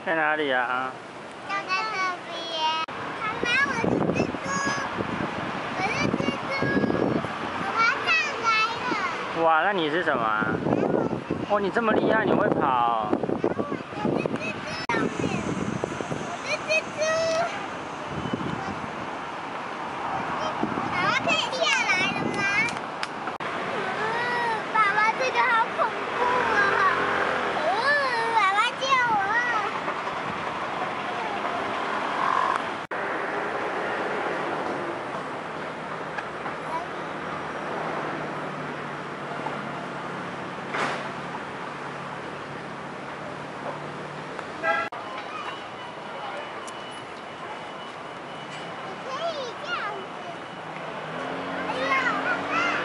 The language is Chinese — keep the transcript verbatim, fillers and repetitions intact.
在哪里啊？ 就在这边。妈妈，我是蜘蛛，我是蜘蛛，我爬上来了。 哇，那你是什么啊？哦，你这么厉害，你会跑？ 我是蜘蛛。爸爸可以下来了吗？嗯，爸爸这个好恐怖啊！嗯，爸爸救我！你可以这样子。哎呀，爸爸！